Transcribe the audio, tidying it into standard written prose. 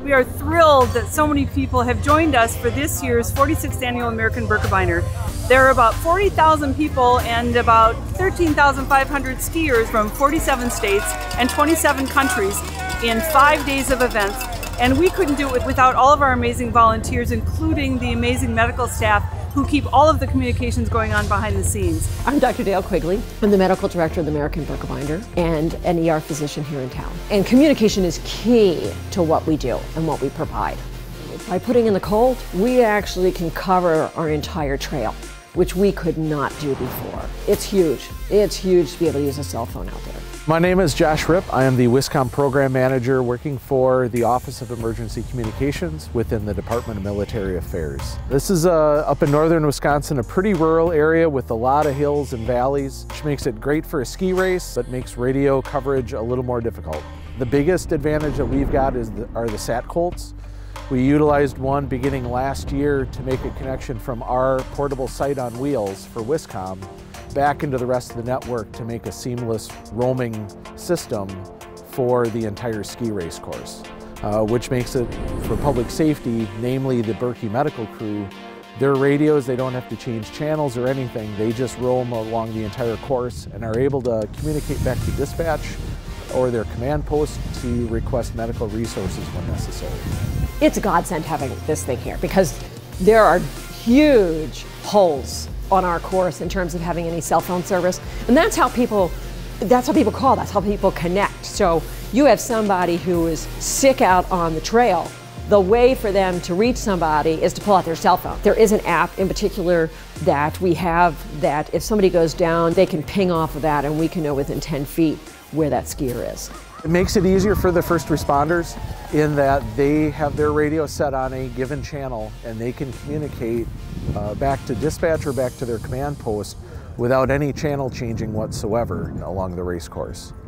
We are thrilled that so many people have joined us for this year's 46th Annual American Birkebeiner. There are about 40,000 people and about 13,500 skiers from 47 states and 27 countries in 5 days of events. And we couldn't do it without all of our amazing volunteers, including the amazing medical staff who keep all of the communications going on behind the scenes. I'm Dr. Dale Quigley. I'm the medical director of the American Birkebeiner and an ER physician here in town. And communication is key to what we do and what we provide. By putting in the COLT, we actually can cover our entire trail, which we could not do before. It's huge. It's huge to be able to use a cell phone out there. My name is Josh Ripp. I am the WISCOM Program Manager working for the Office of Emergency Communications within the Department of Military Affairs. This is up in northern Wisconsin, a pretty rural area with a lot of hills and valleys, which makes it great for a ski race, but makes radio coverage a little more difficult. The biggest advantage that we've got are the SatCOLTs. We utilized one beginning last year to make a connection from our portable site on wheels for WISCOM back into the rest of the network to make a seamless roaming system for the entire ski race course, which makes it for public safety, namely the Birkie medical crew. Their radios, they don't have to change channels or anything. They just roam along the entire course and are able to communicate back to dispatch or their command post to request medical resources when necessary. It's a godsend having this thing here because there are huge holes on our course in terms of having any cell phone service. And that's how people call, that's how people connect. So you have somebody who is sick out on the trail. The way for them to reach somebody is to pull out their cell phone. There is an app in particular that we have that if somebody goes down, they can ping off of that and we can know within 10 feet where that skier is. It makes it easier for the first responders in that they have their radio set on a given channel and they can communicate back to dispatch or back to their command post without any channel changing whatsoever along the race course.